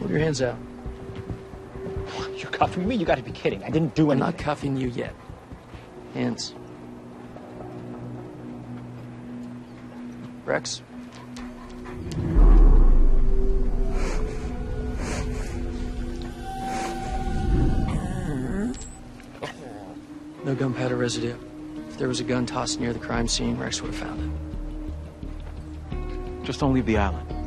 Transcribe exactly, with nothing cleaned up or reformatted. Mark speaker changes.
Speaker 1: Hold your hands out.
Speaker 2: You're cuffing me? You gotta be kidding. I didn't do
Speaker 1: I'm
Speaker 2: anything.
Speaker 1: not cuffing you yet. Hands. Rex? No gunpowder residue. If there was a gun tossed near the crime scene, Rex would have found it.
Speaker 3: Just don't leave the island.